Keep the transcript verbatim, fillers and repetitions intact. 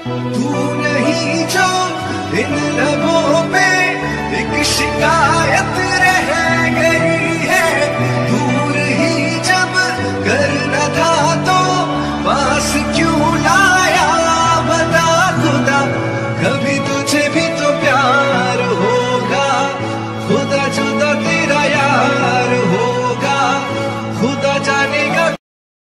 तू नहीं जो इन लबों पे एक शिकायत